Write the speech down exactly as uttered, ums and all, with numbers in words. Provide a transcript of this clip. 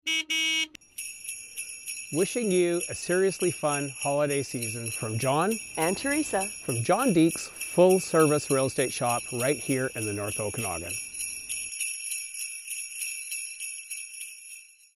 Wishing you a seriously fun holiday season from John and Teresa from John Deak's full-service real estate shop right here in the North Okanagan.